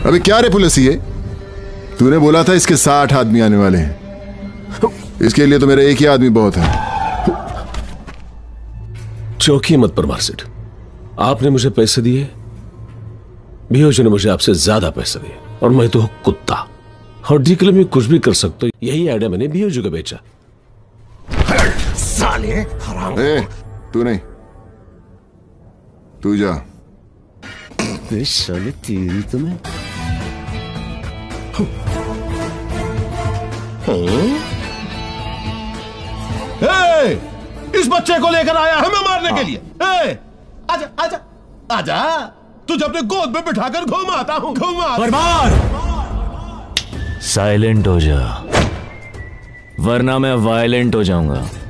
अबे क्या रे पुलिस, ये तूने बोला था इसके 60 आदमी आने वाले हैं। इसके लिए तो मेरा एक ही आदमी बहुत है। चौकी मत परमार सेठ, आपने मुझे पैसे दिए, बीओजी ने मुझे आपसे ज्यादा पैसे दिए, और मैं तो कुत्ता और डी के लिए कुछ भी कर सकता हूं। यही आइडिया मैंने बीओजी को बेचा। साले हराम। तू नहीं, तू जा। साले तेरी तो मैं इस बच्चे को लेकर आया है मैं मारने के लिए। आजा आजा आजा, तुझे अपने गोद में बिठाकर घुमाता हूँ। बर्बाद। साइलेंट हो जा, वरना मैं वायलेंट हो जाऊंगा।